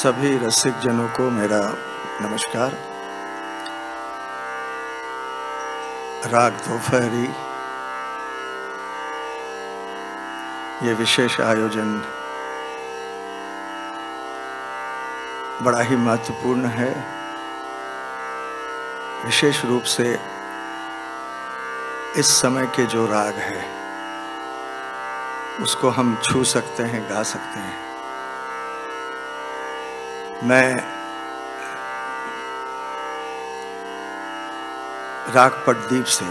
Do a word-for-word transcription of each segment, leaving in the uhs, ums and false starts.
सभी रसिक जनों को मेरा नमस्कार। राग दोपहरी ये विशेष आयोजन बड़ा ही महत्वपूर्ण है। विशेष रूप से इस समय के जो राग है उसको हम छू सकते हैं, गा सकते हैं। मैं राग पट्टदीप से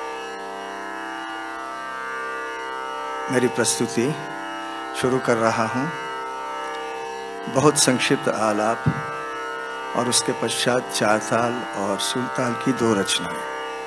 मेरी प्रस्तुति शुरू कर रहा हूँ। बहुत संक्षिप्त आलाप और उसके पश्चात चार ताल और सुलताल की दो रचनाएं।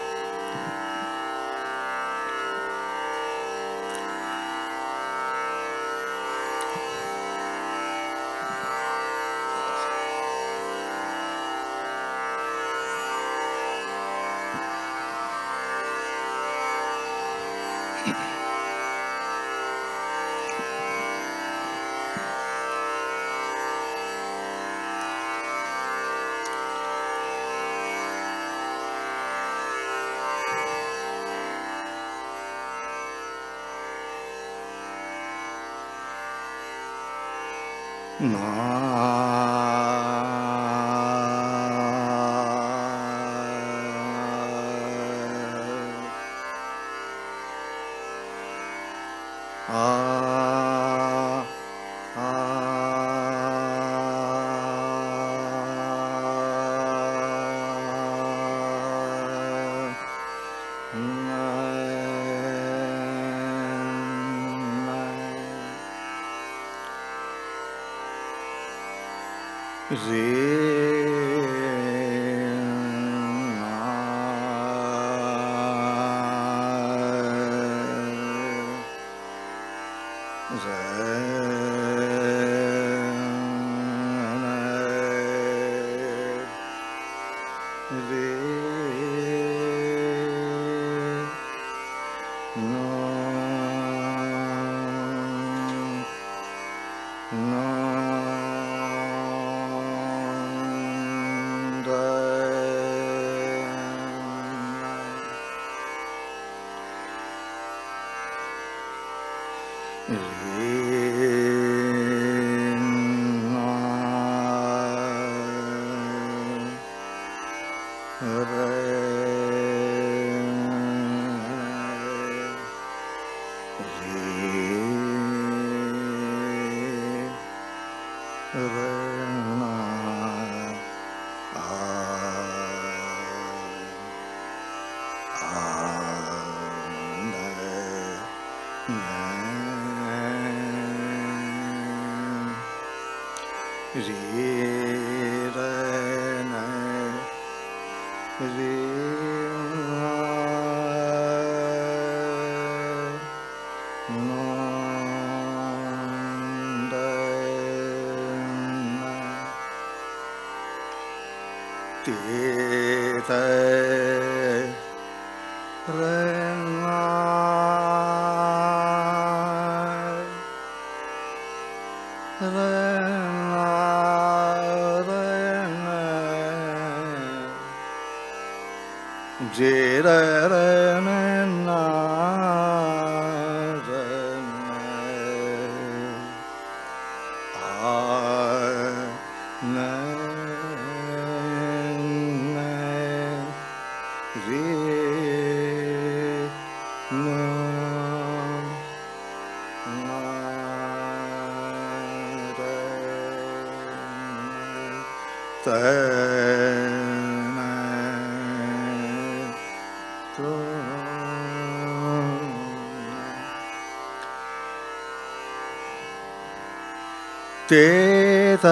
ते ते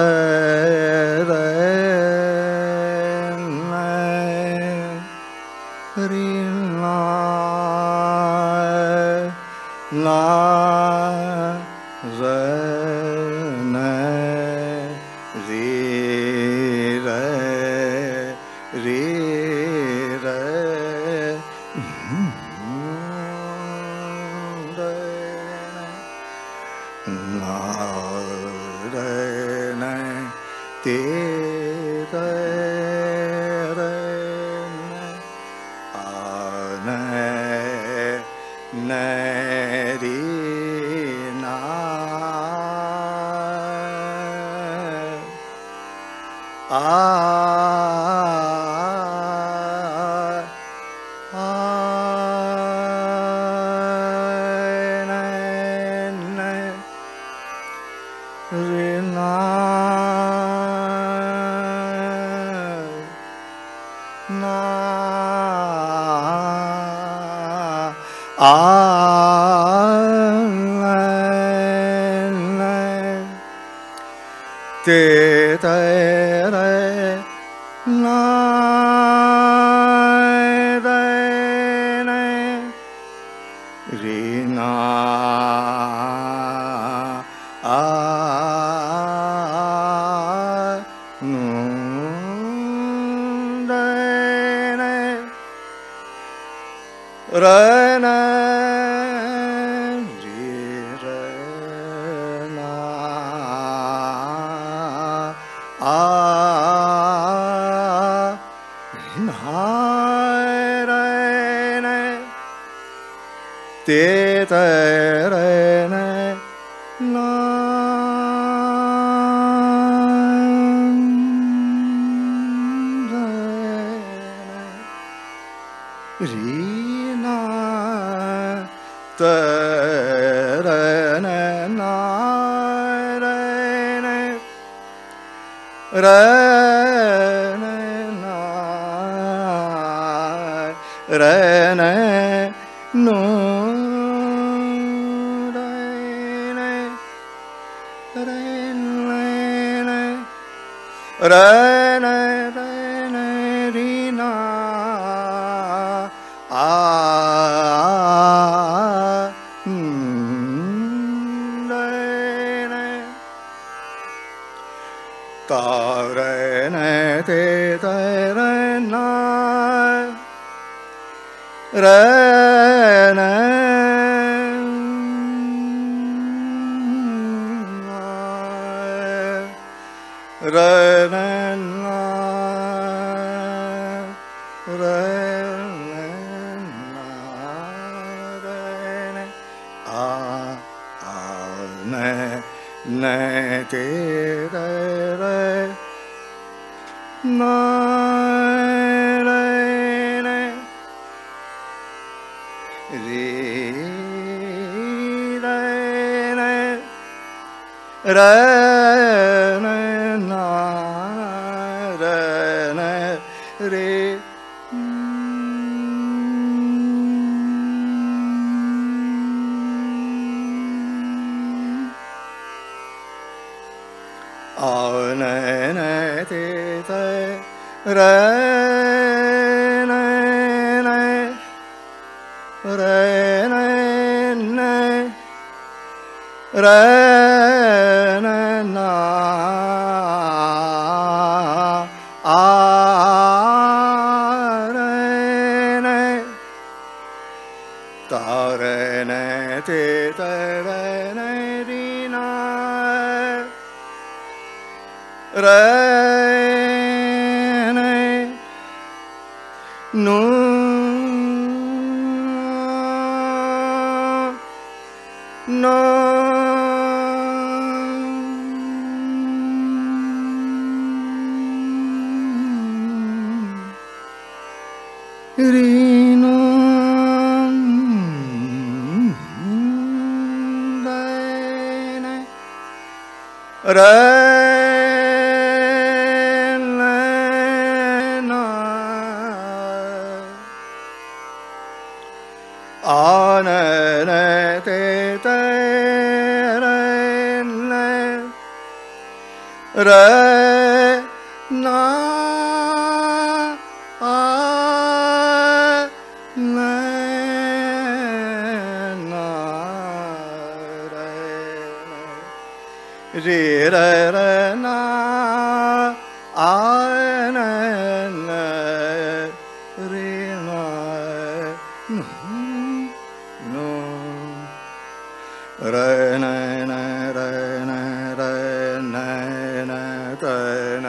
रे री ला ला रे री रे री रे ला te re re a na na ri na a te te re na re ne re na a nu re ne re ne te te re ne na ri na te re ne na re ne re ne na re ne no re ne re ne ri na a re ne ta re ne te te re na re ne re ne na re ne na re ne a a ne ne te re re na re ne re re ne re ne na re ne re a ne ne te te re ne ne re ne ne re ne na a re ne ta re ne te te re ne ri na re ne nu no ri no re ne na a ne ne te te re ne re na a ne na re re re re na a ne ne re na no re ne ne re ne re ne ne te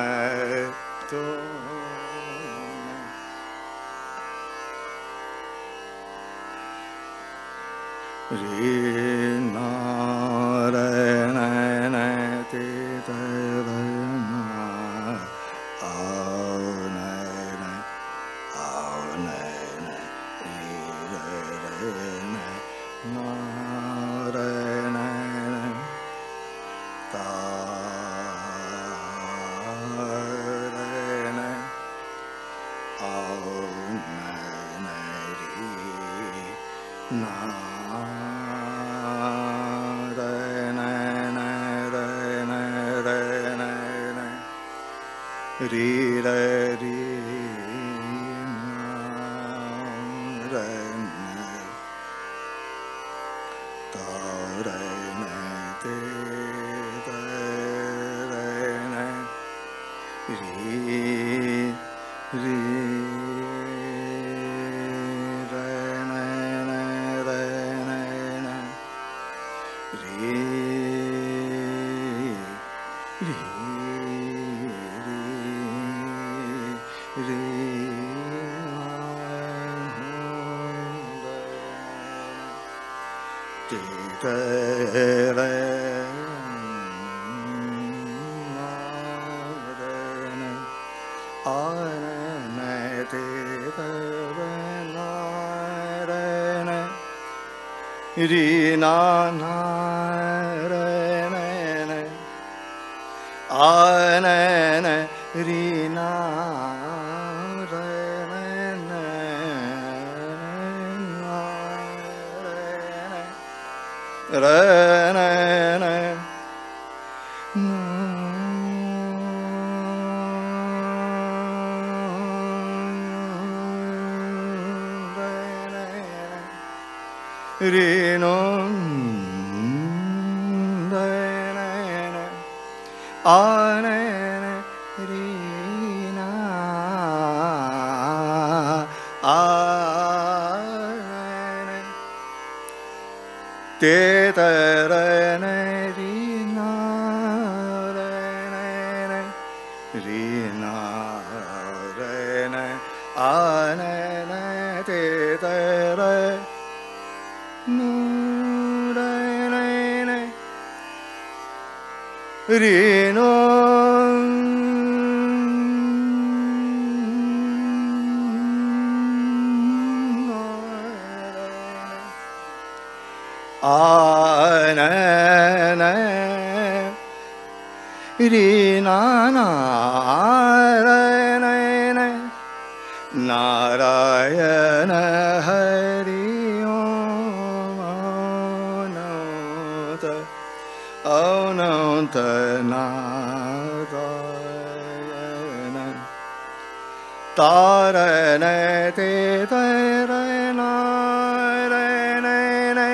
ri re ri re ta re ne te te re ne ri ri re ne ne re ne ne ri ri ri ri te te re ri na na re ne ne a ne ne ri na re ne ne na re ne ne ri no re ne ne a ne ne ri na a ne ne te te re ne ri na re ne ne ri na re ne a ne ne te te re nu re ne ne ri no a ne ne ri na na re ne ne Narayana Hari Om Ananta Ananta Narayana Tarana Te Tarana Rana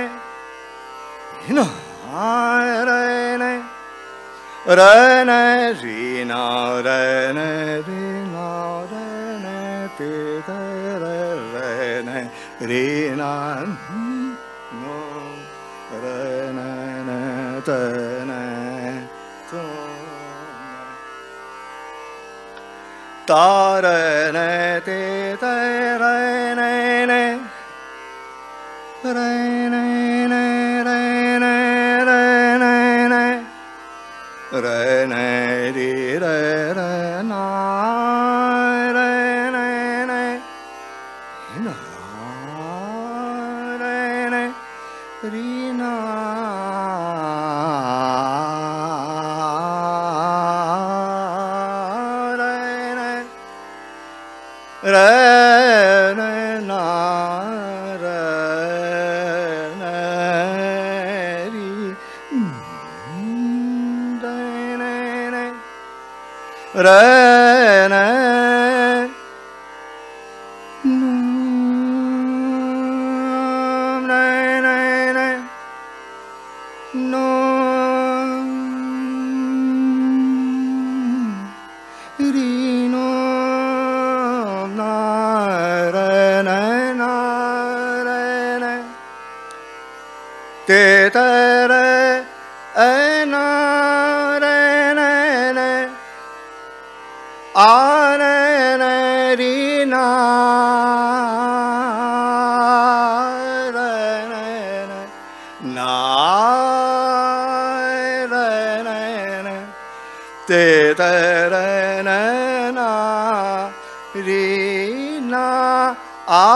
Rana Rana Rina Rana Rina Rana Te Rana Rina No Rana Tana Tarana Te Tarana Rana re ne ri re re na re ne ne na re ne ri na re ne re ne na re ne ri re ne nu re ne ne no ri no na re ne na re ne te te re e na re ne ne a ne ne ri na re ne ne na re ne ne te te re ne na ri na a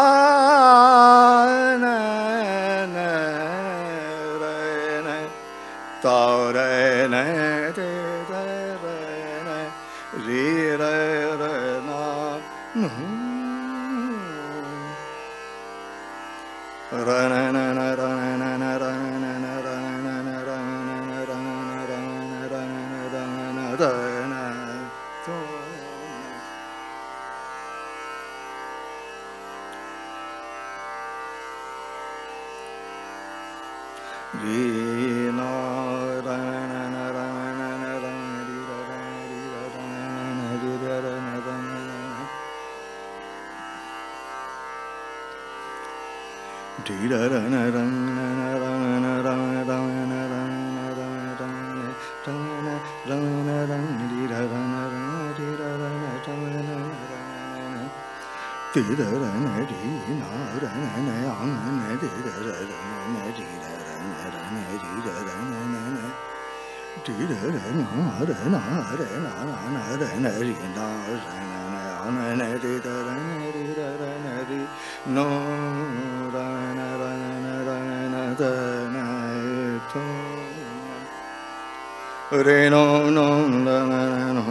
ne ne re ne ta re ne te te re ne ri re re na nu ra na na na ra na na na ra na na ra na na ra na na ra na ra na ra na ra na ra na Re no no la la la no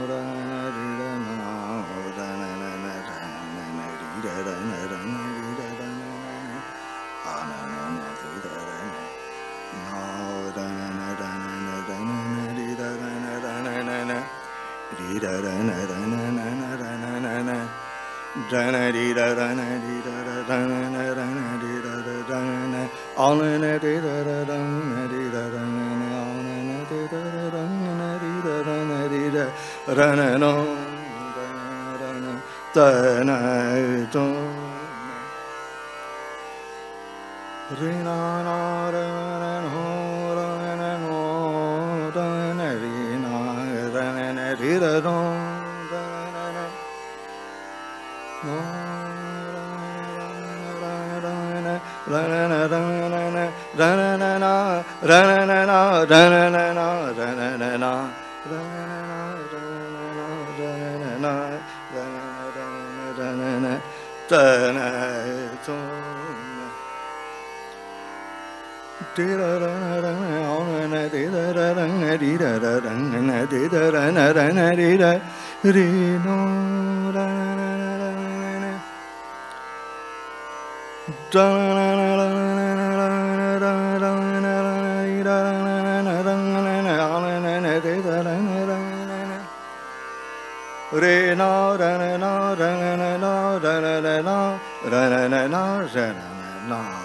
Re no ra na no ra na na no ra na na no ra na na no ra na na no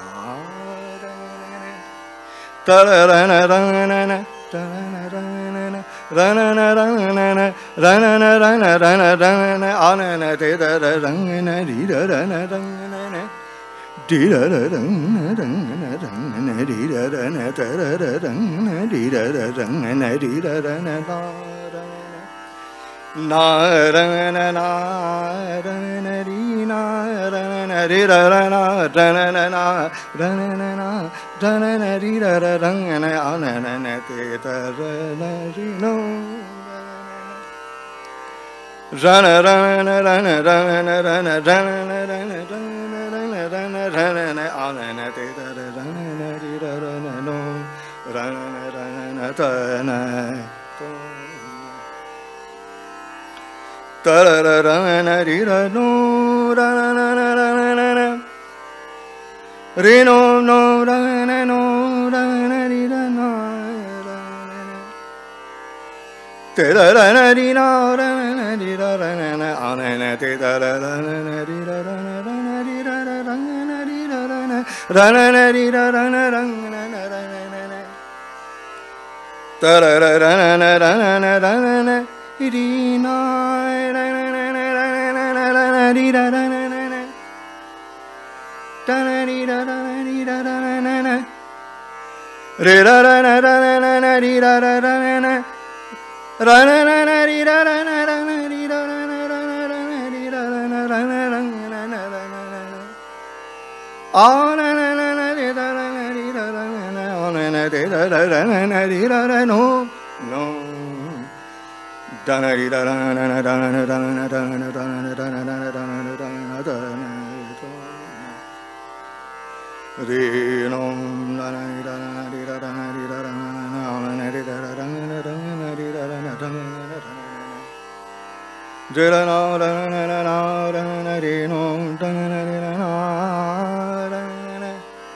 ta ra ra na ra na na ta ra na ra na na ra na na ra na na ra na na ra na ra na ra na a na na te da ra ra na ri ra ra na ra na na di ra ra ra na ra na ra na ri ra ra na ta ra ra ra na ri ra ra ra na ri ra ra na na na ra na na ra na ri na ra na ri ra ra na ra na na na ra na na na ra na na ri ra ra ra na a na na na te ta ra na ri no ra na ra na ra na ra na ra na ra na ra na ra na ra na ra na na a na na te ta ra ra na ri ra ra na no ra na na ra na ta na ta ra ra ra na ri ra no ra na na na ra na na re no no ra na no ra na ri ra no ra na te ra ra na ri no ra na ri ra ra na na a na na te ta ra ra na ri ra ra na ra na ri ra ra ra na ri ra ra na ra na na ri ra ra na ra na na ra na na ta ra ra ra na ra na na ra na na ri na ra na na na ra na na ra na ri ra ra na na na ta na ri ra ra na ri ra ra na na na re ra ra na ra na na na ri ra ra ra na na ra na na na ri ra ra na ra na ri ra ra na ra na ra na ri ra ra na ra na ra na na ra na na a na na na na ri ra ra na ri ra ra na na a na na ri ra ra ra na na ri ra ra no no da na ri ra ra na na da na da na da na da na da na da na da na da na da na re no la na ri ra na ri ra ra na ri ra ra na na na ri ra ra ra na da na ri ra ra na da na je ra na ra na na na ra na ri no da na ri ra na ra na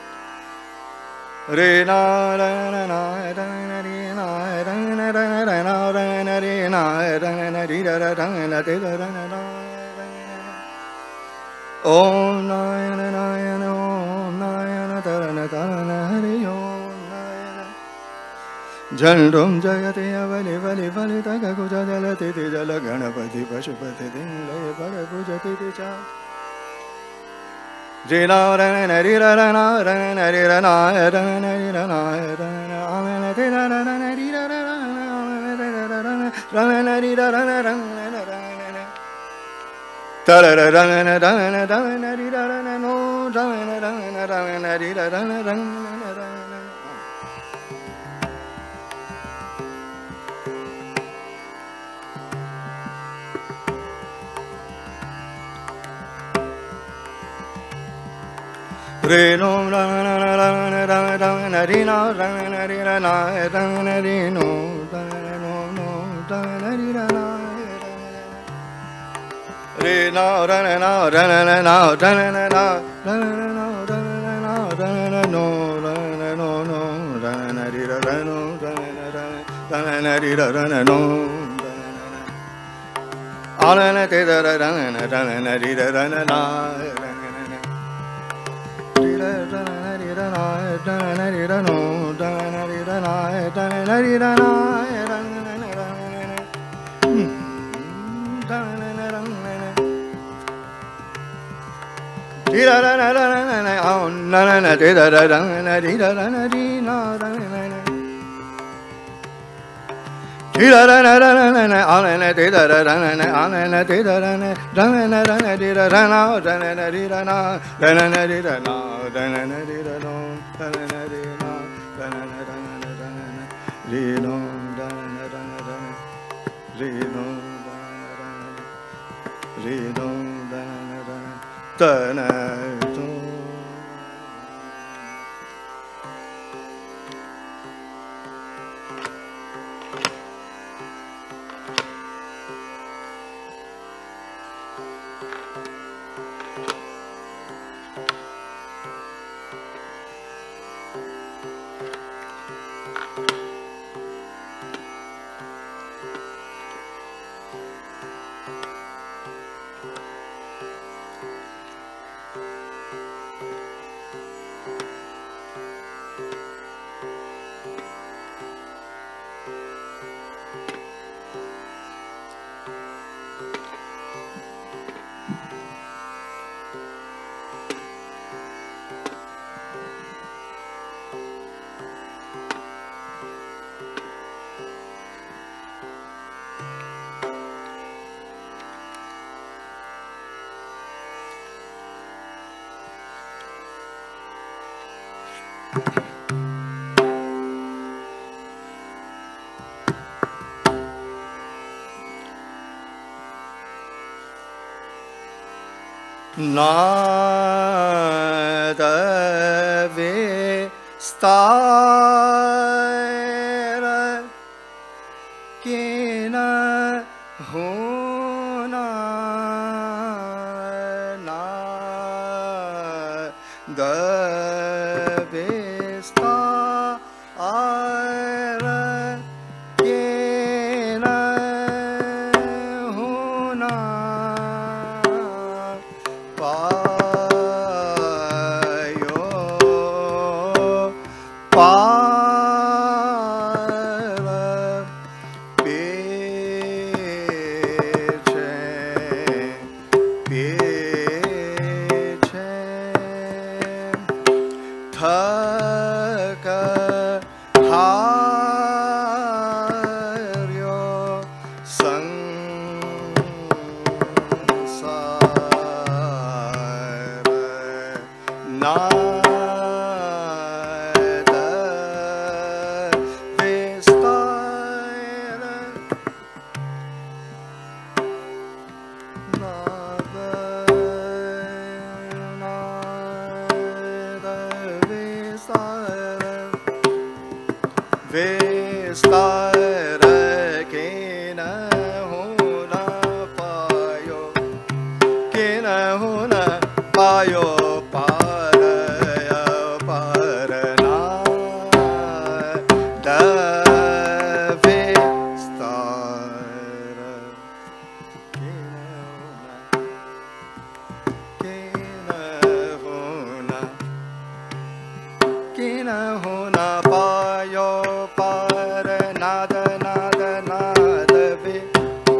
re na ra na na ra na ri na ra na ra na ra na ra na ri na ra na ri ra ra ra na te ra ra na na om nayana nayana om nayana tarana tarana hari om nayana jaldum jayate avali vali vali taga kuja jalati ti jala ganapati pashupati dinlaya para pujati ti cha Rina rana rira rana rana rira na rana rira na rana amena rira rana rira rana rana rira rana rana rana tara rana rana rana rira rana no rana rana rana rira rana rana rana Re no rana rana rana rana rina rana rira na rana rino rana no no rana rira na re no rana no rana no rana no rana no rana no rana no rana no no rana rira rana rana rana rira rana no rana te rana rana rana rira rana na Nada vistara kina hona nada vistara kina hona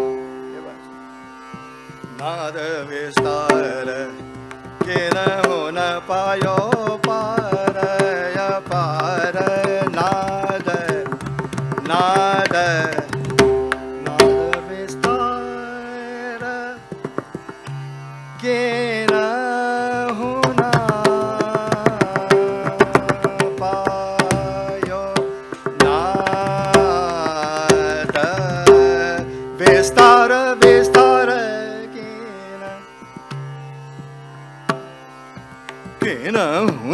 Nada vistar que na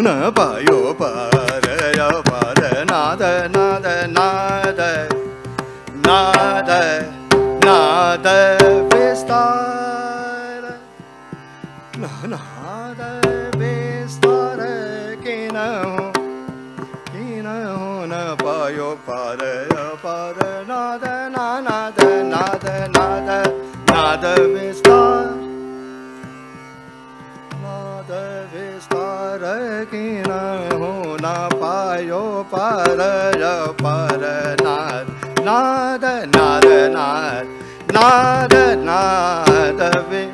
न पायो पार य पार नाद नाद नाद नाद नाद विस्तार नाद विस्तार कि न हो कि न हो न पायो पार य पार नाद नाद नाद नाद नाद विस्तार नाद विस्तार कि न हो न पायो पार य पार नाद नाद नाद नाद नाद नाद वि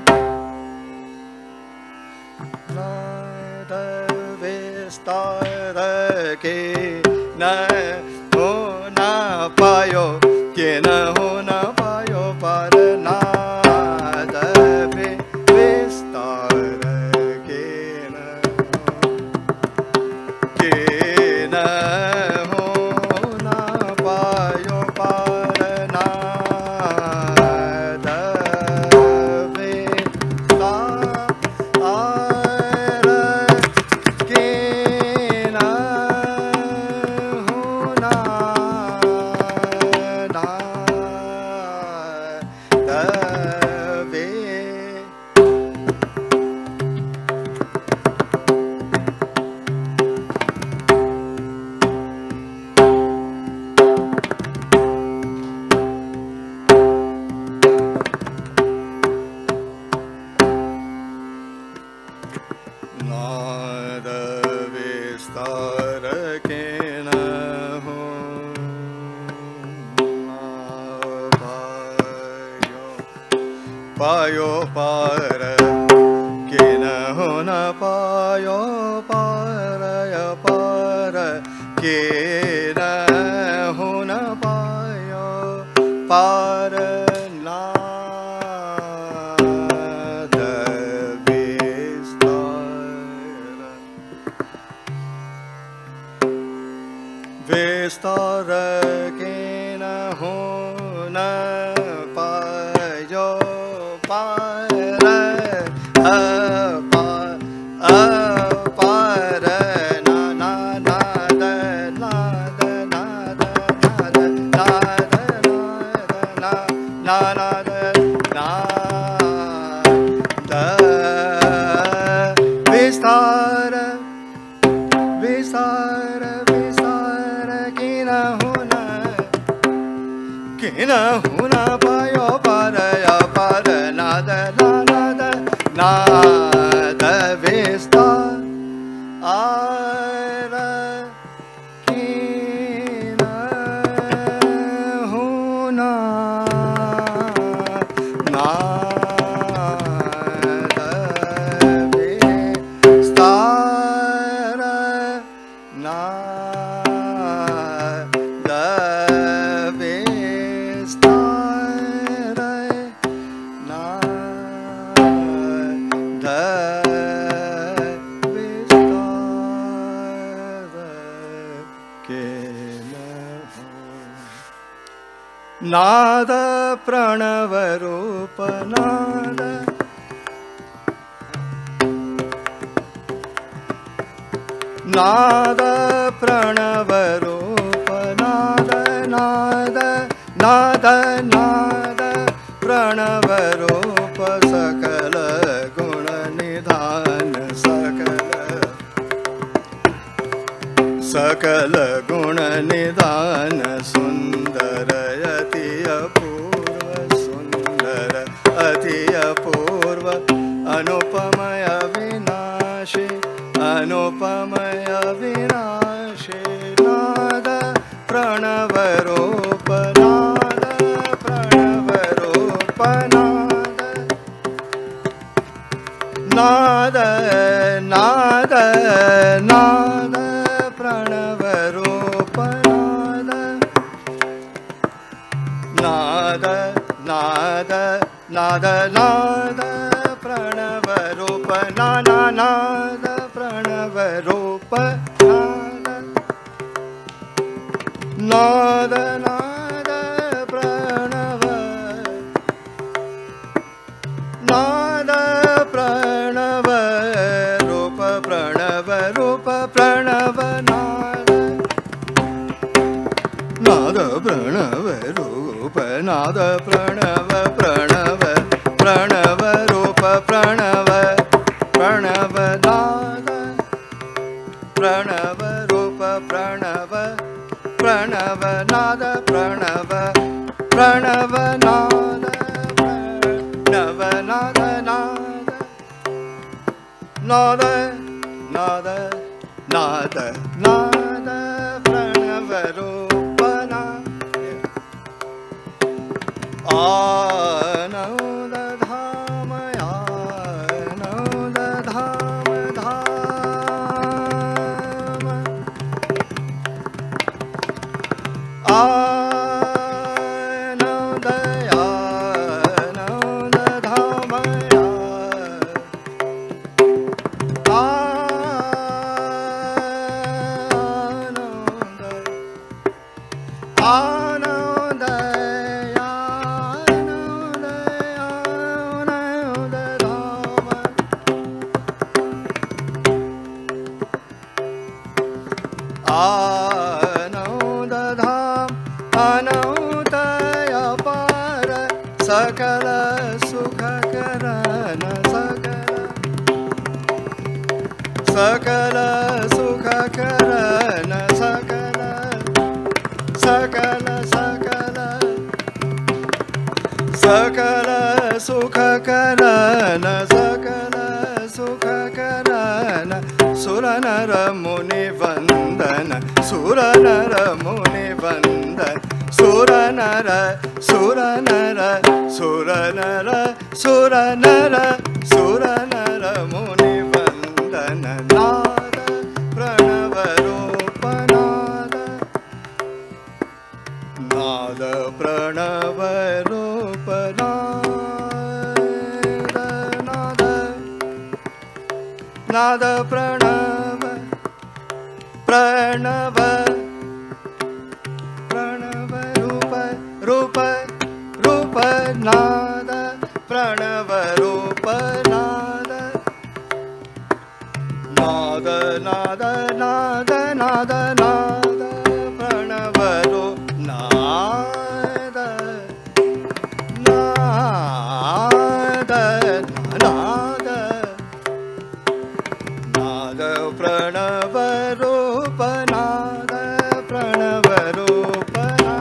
नाद विस्तार कि न हो न पायो कि न हो न पायो पार नाद विस्तार कि न कि न हो न पायो पार नाद विस्तार कि न हो न नाद विस्तार के न हो पायो पार कि न हो न पायो पार य पार कि न हो न पायो पार नाद विस्तार विस्तार कि न हो न पायो पार अपार अपार ना ना नाद नाद नाद नाद नाद नाद नाद नाद विस्तार विस्तार विस्तार कि न हो न कि न हो न पायो पार य पार नाद नाद नाद विस्तार आर कि न हो न नाद विस्तार नाद विस्तार नाद विस्तार के न हो नाद प्रणव रूप नाद नाद प्रणव रूप नाद नाद नाद नाद प्रणव रूप सकल गुण निधान सकल सकल गुण निधान सुंदर अति अपूर्व सुंदर अति अपूर्व अनुपमय विनाशी अनुपमय विनाशी नाद प्रणव रूप नाद प्रणव रूप नाद नाद नाद प्रणव रूप नाद नाद नाद नाद प्रणव रूप नाद नाद प्रणव रूप नाद नाद प्रणव नाद प्रणव रूप प्रणव रूप नाद प्रणव रूप नाद प्रणव प्रणव प्रणव रूप प्रणव प्रणव नाद प्रणव रूप प्रणव प्रणव नाद प्रणव प्रणव नाद प्रणव नाद नाद नाद नाद नाद प्रणव रूप आनंद धाम आनंद धाम धाम आनंद आनंद धाम आनंद आनंद धाम अनंत अपार सकल सुख करन सकल सकल सुख करन सकल सकल सकल सकल सुख करन सकल सुख करन सुर नर मुनि वंदन सुर नर मुनि वंदन सुर नर सुर नर सुर नर सुर नर सुर नर मुनि वंदन नाद प्रणव रूप नाद नाद प्रणव रूप नाद नाद नाद प्रणव प्रणव प्रणव रूप रूप रूप नाद प्रणव रूप नाद नाद नाद नाद नाद नाद प्रणव रूप नाद नाद नाद नाद प्रणव रूप नाद प्रणव रूप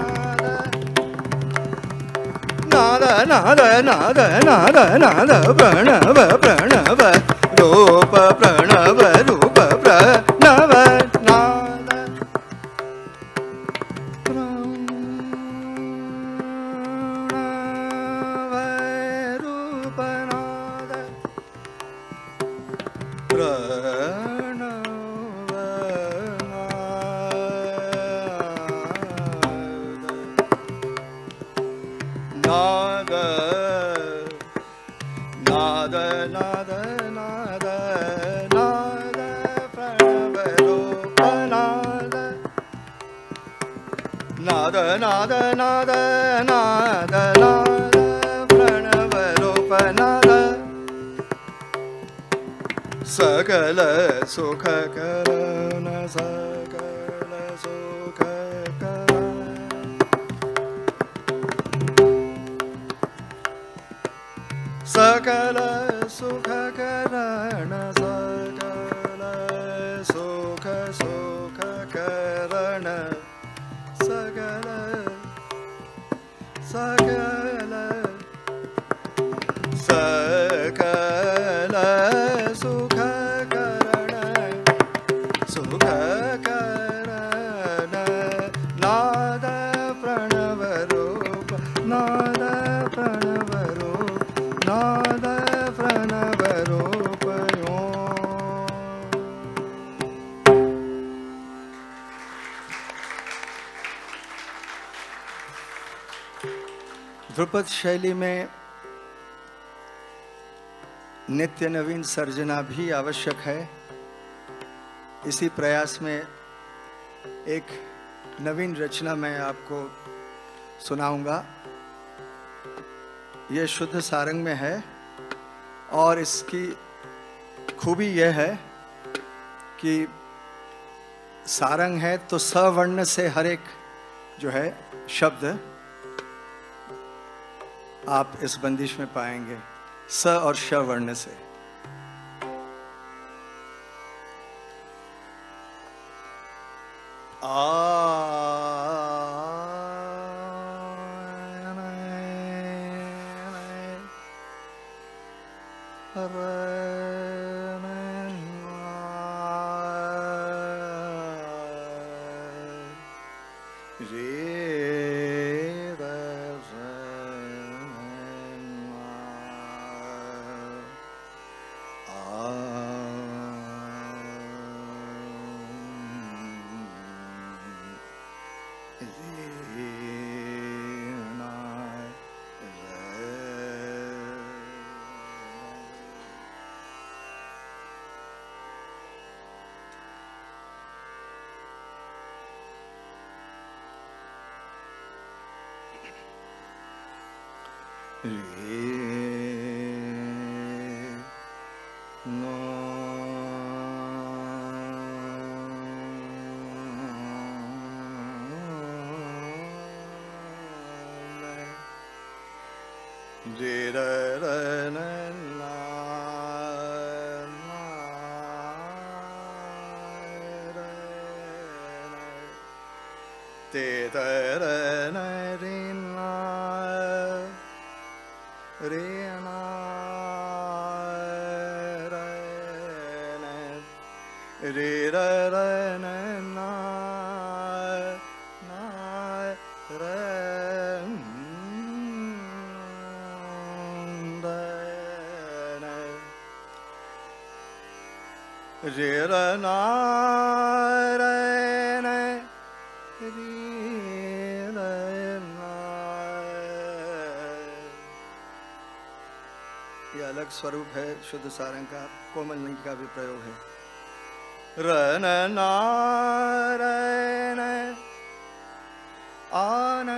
नाद नाद नाद नाद नाद प्रणव प्रणव रूप प्रणव रूप प्रणव नाद प्रणव रूप नाद प्रणव नाद नाद नाद नाद नाद प्रणव रूप नाद नाद नाद नाद नाद नाद प्रणव रूप नाद सकल सुख करन सकल सुख करन सकल सुख करण सकल सुख सुख करण सकल सकल सकल सुख करण सुख करण नाद प्रणव रूप नाद प्रणव रूप नाद प्रणव रूप ध्रुपद शैली में नित्य नवीन सर्जना भी आवश्यक है। इसी प्रयास में एक नवीन रचना मैं आपको सुनाऊंगा। यह शुद्ध सारंग में है और इसकी खूबी यह है कि सारंग है तो सवर्ण से हर एक जो है शब्द आप इस बंदिश में पाएंगे स और श वर्ण से। ये अलग स्वरूप है शुद्ध सारंग का, कोमल लिंग का भी प्रयोग है। रन नारायण आन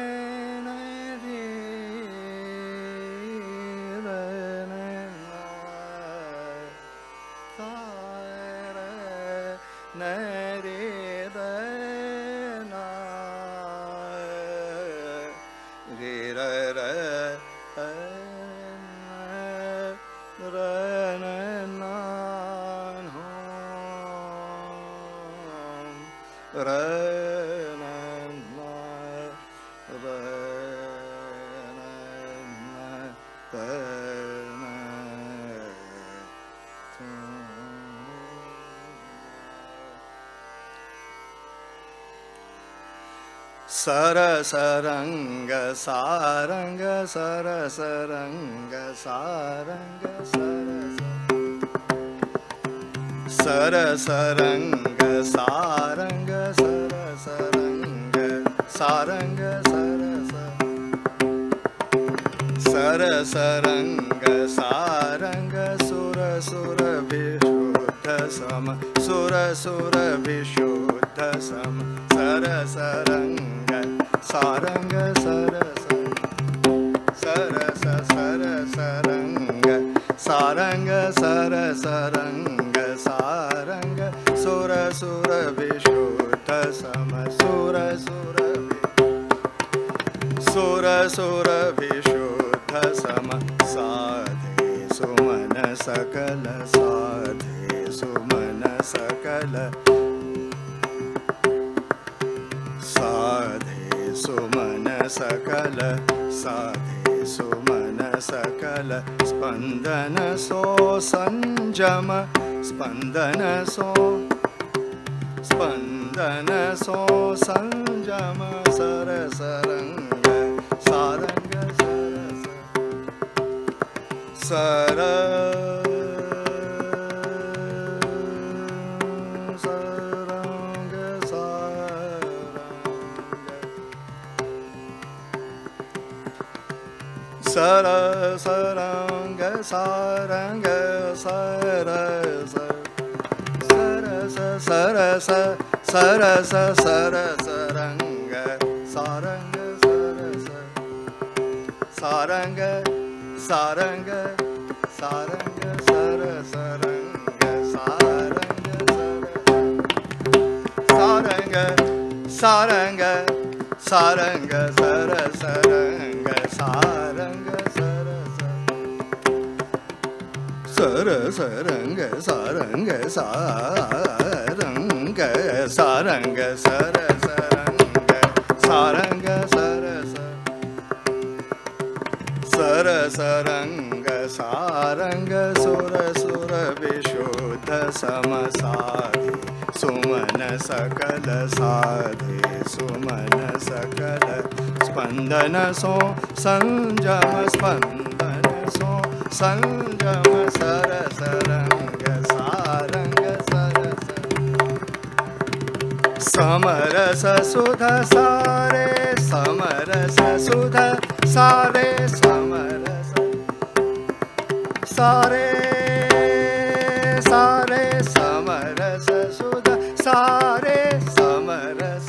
सरसरंग सारंग सरसरंग सारंग सरस सरसरंग सारंग सरसरंग सारंग सरस सरसरंग सारंग सुर सुर विशुद्ध सम सुर सुर विशुद्ध सम सरसरंग सारंग सरस सरस सरसरंग सारंग सरसरंग सारंग सुर सुर विशुद्ध सम सुर सुर सुर सुर विशुद्ध सम साधे सुमन सकल साधे सुमन सकल साधे सुमन सकल साधे सुमन सकल स्पंदन सो संजम स्पंदन सो स्पंदन सो संजम सरसरंग सारंग सरस सर सर सरंग सारंग सरस सरस सरस सरस सरस रंग सारंग सरस सारंग सारंग सारंग सरस रंग सारंग सरस सारंग सारंग सारंग सर सरंग सारंग सर सर सरंग सारंग सारंग सारंग सर सरंग सारंग सर सर सरंग सारंग सुर सुर विशुद्ध समसाधि सुमन सकल साधे सुमन सकल स्पंदन सो संजम स्पंदन सो संजम सर सरंग सारंग सर समरस सुध सारे समरस सुध सारे समरस सारे सारे समरस सुध सारे समरस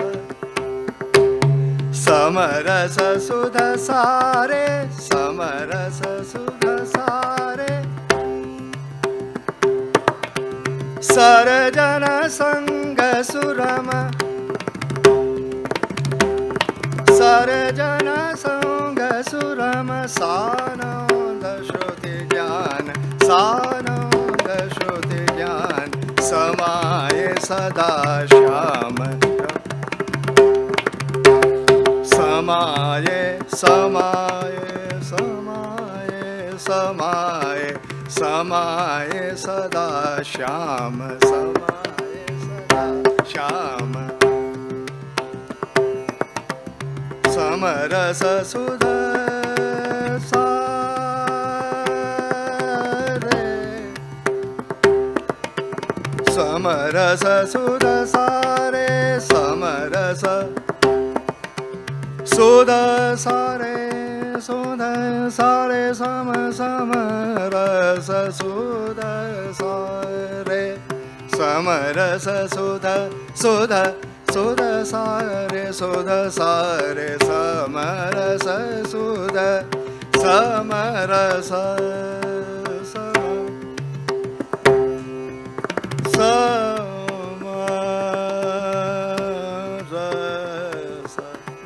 समरस सुध सारे समरस सुध सारे सरजन संग सुरम सरजन संग सुरम सानंद श्रुति ज्ञान सानंद श्रुति ज्ञान समाये सदा श्याम समाये समाये समाये समाये समाये सदा श्याम समाये सदा श्याम समरस सुध सारे समरस सुध सारे समरस सुध सारे सुध सारे सम समरस सुध सारे समरस सुध सुध सुध सारे सुध सारे समरस सुध समरस समरस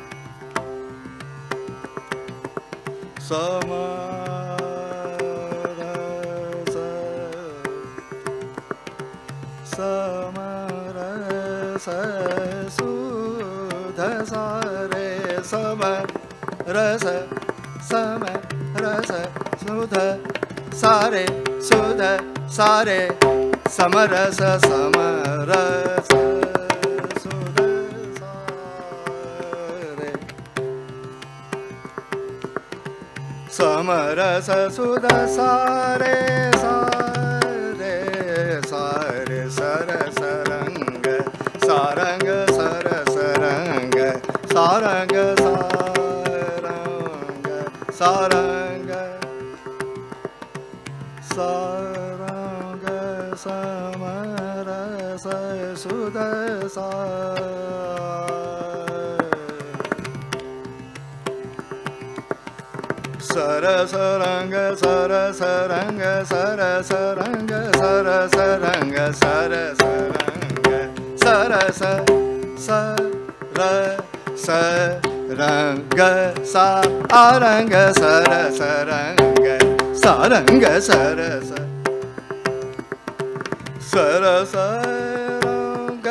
समरस समरस सुध सारे समरस समरस सुध सारे सुध सारे समरस समरस सुध सारे समरस सुध सारे सारे सारे सर सरंग सारंग सर सरंग सारंग सारंग सारंग सारंग समरस सुध सर सरंग सर सरंग सर सरंग सर सरंग सर सरंग सर सरंग सारंग सर सरंग सारंग सर सर सरंग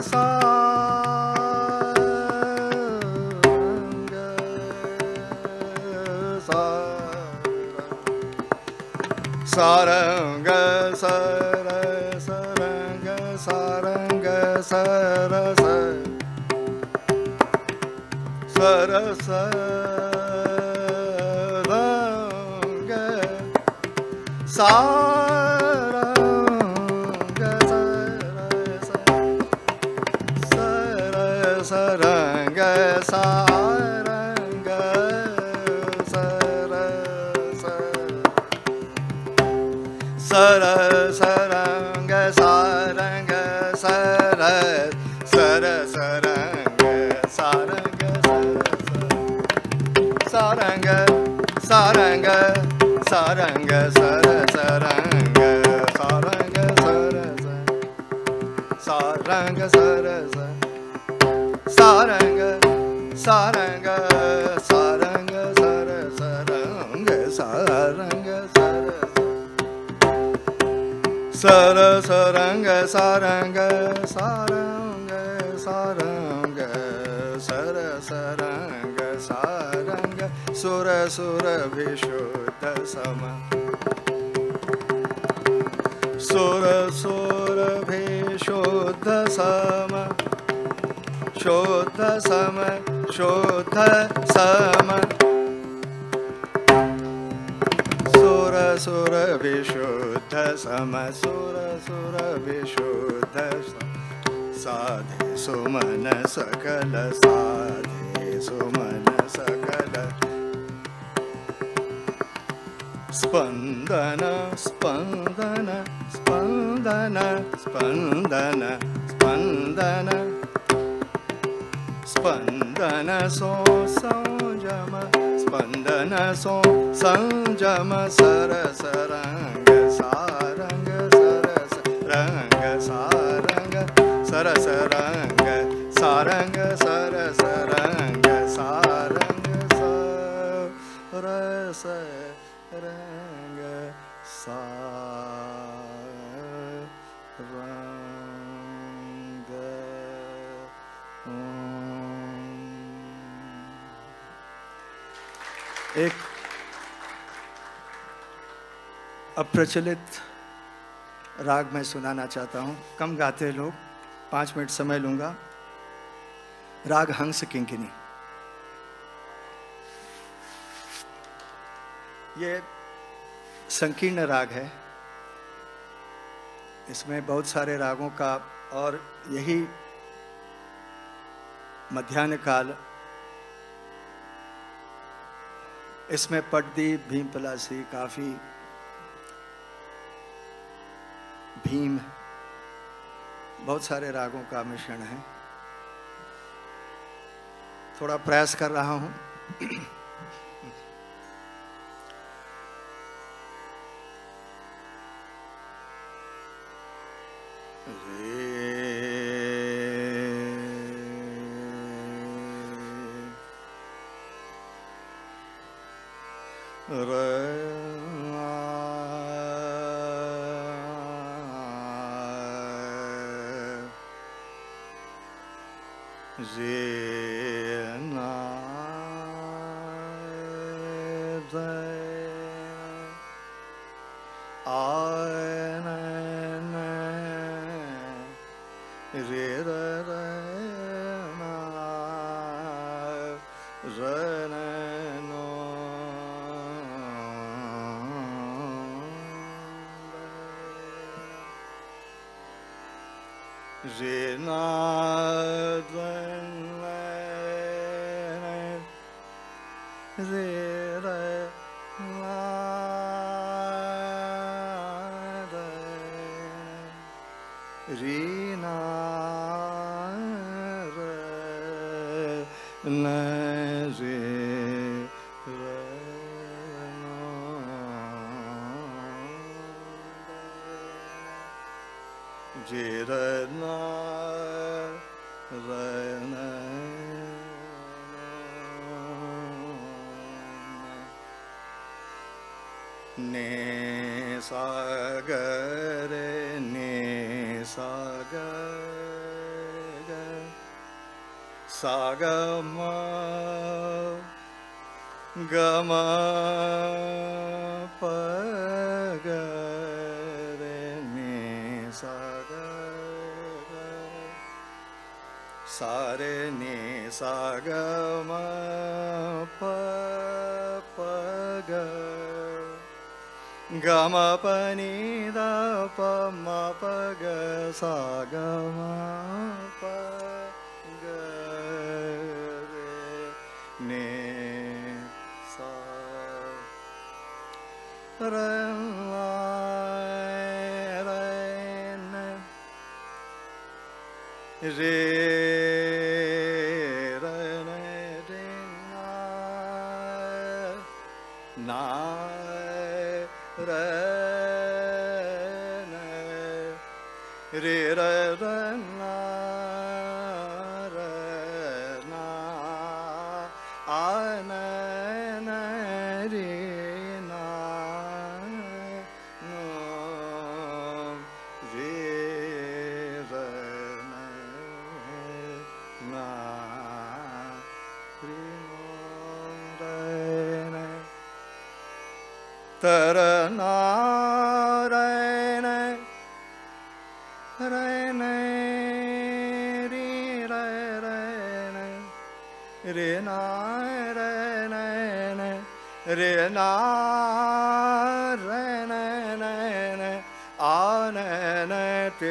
सारंग सर सरंग सारंग सर सर सरंग सारंग सर सरंग सारंग सर सरंग सारंग सर सर सरंग सारंग सारंग सारंग सारंग सर सरंग सारंग सर सारंग सर सारंग sarang sarang sar sarang sarang sar sar sarang sarang sarang sarang sar sarang sarang sura sura vishuddha sama sura sura vishuddha sama shuddha sama shuddha sama sura sura vishuddha sama sura sura vishuddha sadhe sumana sakala sadhe sumana sakala spandana spandana spandana spandana spandana spandana so sanjama spandana so sanjama sara saranga saranga sara saranga saranga sara saranga saranga sara saranga saranga sara saranga saranga एक अप्रचलित राग मैं सुनाना चाहता हूँ। कम गाते हैं लोग, पाँच मिनट समय लूँगा। राग हंस किंकिनी। ये संकीर्ण राग है, इसमें बहुत सारे रागों का, और यही मध्याह्न काल इसमें पट्टदीप, भीम पलासी, काफी, भीम, बहुत सारे रागों का मिश्रण है। थोड़ा प्रयास कर रहा हूं। ने सागर ने सागर सागम गम पगर ने सागर सारे ने सागम प पगर गम पनि द प म प ग सा ग म प ग रे ने सा र ला र न रे र न रे ना ना र न रे र र न र न तर नारायण रैन रे रैन रे नारायण रे नारायण आनन ते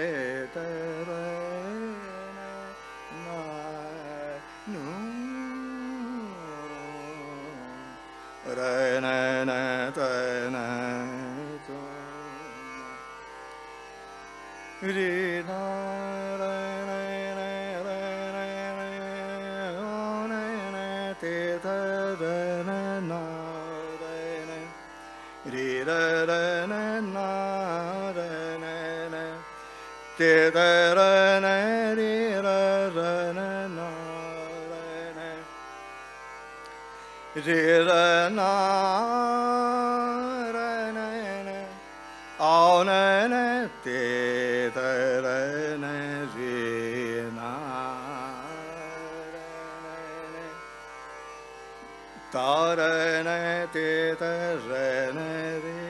Re Narayana Narayana Te Tarana Narayana Re Narayana Narayana Te Tarana Re Narayana Narayana Re Narayana Aunana Te Tarana Re Narayana Tarana Te Tarana Re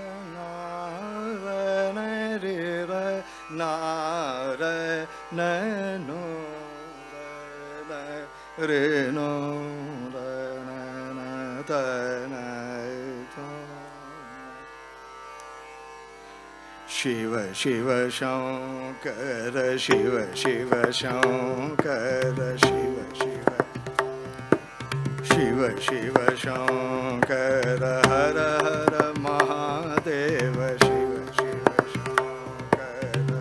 Narayana Re Narayana No Re No Narayana Shiva Shiva Shankara Shiva Shiva Shankara Shiva Shiva Shiva Shiva Shankara Hara Hara Mahadeva Shiva Shiva Shankara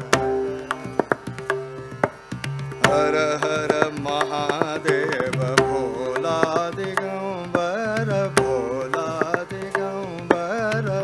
Hara Hara Mahadeva Bhola Digambara Bhola Digambara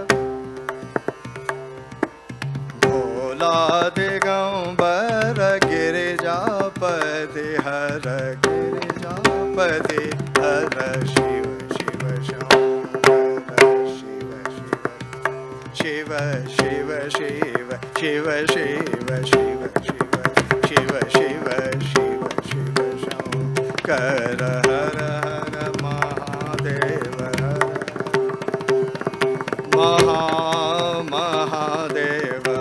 Digambara Girijapati Hara Girijapati Hara Shiva Shiva Shankara Shiva Shiva Shiva Shiva Shiva Shiva Shiva Shiva Shiva Shiva Shiva Shiva Shankara Hara Hara Mahadeva Maha Mahadeva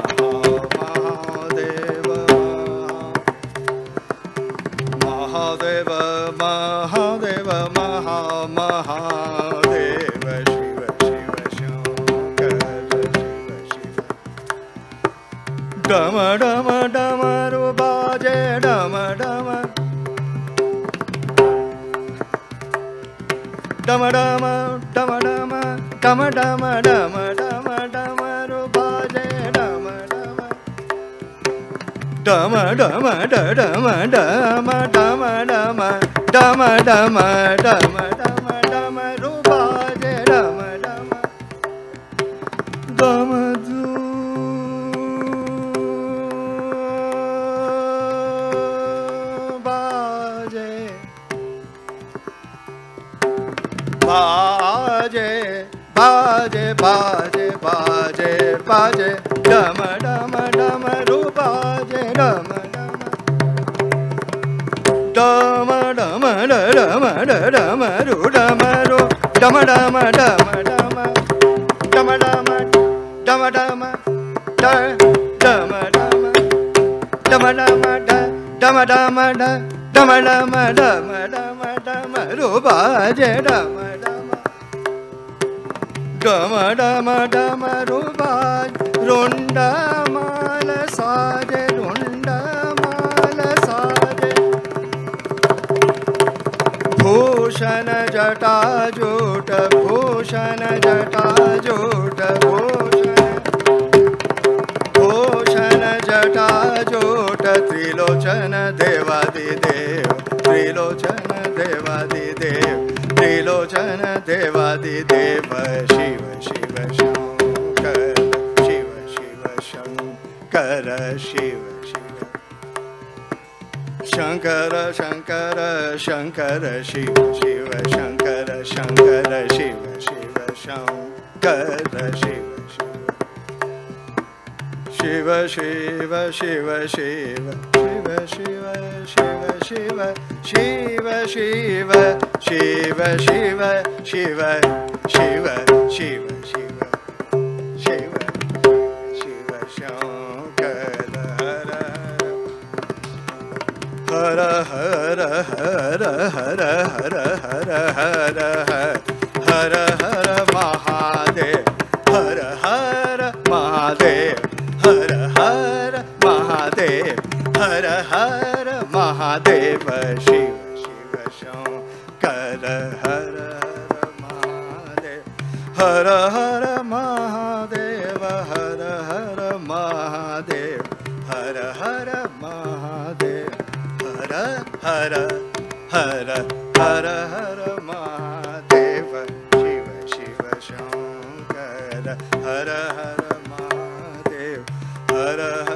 Mahadeva Mahadeva Maha Mahadeva Shiva Shiva Shankara Shiva Shiva Dama Dama Dama Rubaje Dama Dama Dama Dama Dama Dama Dama Dama Dama Dama Dama Rubaje Dama Dama Dama Dama Dama Dama Dama Dama Dama Dama Dama Dama Dama Rubaje Dama Dama Dama Du Baje Baje Baje Baje Baje Baje Dama Dama Dama Rubaje Dama Dama Dama Dama Dama Ru Dama Ru Dama Dama Dama Dama Dama Dama Dama Dama Dama Dama Dama Dama Dama Dama Dama Dama Dama Dama Dama Rubaje Dama Dama Dama Dama Dama Rubaje Runda Mala Saje Runda Mala Saje Bhushan Jata Jota Bhushan Jata Jota Bhushan Bhushan Jata Jota Trilocana Devadi Dev Trilocana Devadi Dev Trilocana Devadi Deva Shiva Shiva Shankara Shiva Shiva Shankara Shiva Shiva Shankara Shankara Shankara Shiva Shiva Shankara Shankara Shiva Shiva Shankara Shiva Shiva Shiva Shiva Shiva Shiva Shiva Shiva Shiva Shiva Shiva Shiva Shiva Shiva Shiva Shiv Shiv Shiv Shiv Shankar हर हर हर हर हर हर हर हर हर महादेव हर हर महादेव हर हर महादेव हर हर महादेव शिव शिव शंकर हर हर हर महादेव हर हर महादेव हर हर महादेव हर हर हर हर हर महादेव शिव शिव शंकर हर हर महादेव हर